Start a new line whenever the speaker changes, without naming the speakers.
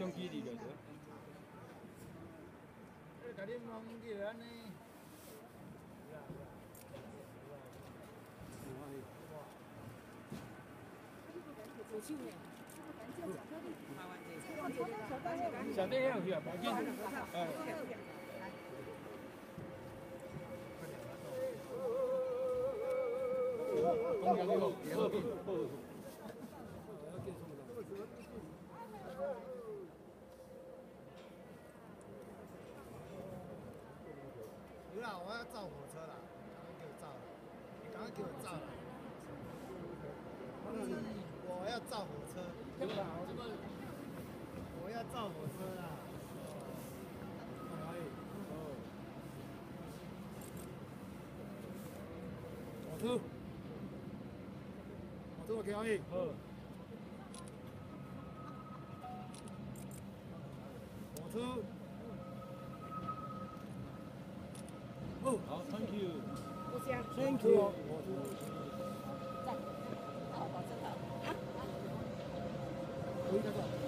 相机里的。
甲你弄着安尼。小弟要去啊，白金。哎。公羊肉也好品。有啦，我要造火车啦，赶快给我造了，我要造火车，我要造火车啦。火车，火车我可以。火车。哦，好 ，Thank you。
不香。
Thank you。
在，好，保证好。啊。
可以那个。